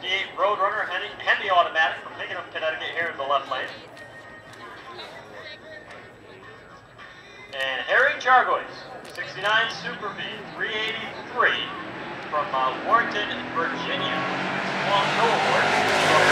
68 Roadrunner, Hendy Automatic from Hingham, Connecticut, here in the left lane. And Harry Jargois, 69 SuperBee, 383 from Warrenton, Virginia. Long Show Award.